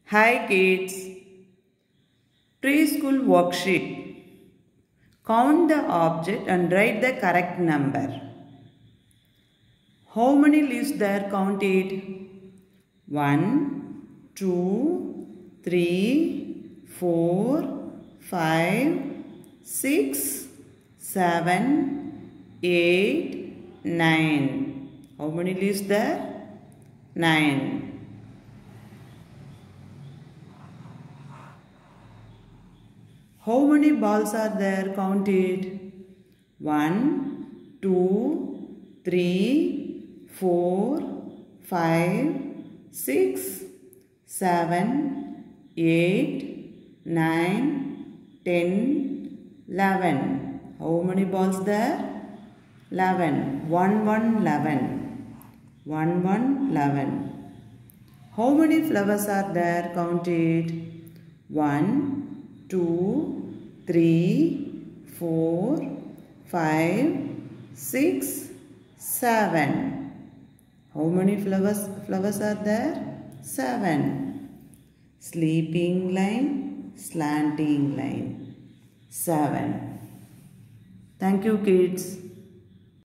Hi kids, preschool worksheet. Count the object and write the correct number. How many leaves there? Count it. 1, 2, 3, 4, 5, 6, 7, 8, 9. How many leaves there? 9. How many balls are there? Count it. 1, 2, 3, 4, 5, 6, 7, 8, 9, 10, 11. How many balls there? 11. 1, 1, 11. 1, 1, 11. How many flowers are there? Count it. 1, 2, 3, 4, 5, 6, 7. How many flowers are there? 7. Sleeping line, slanting line. 7. Thank you kids.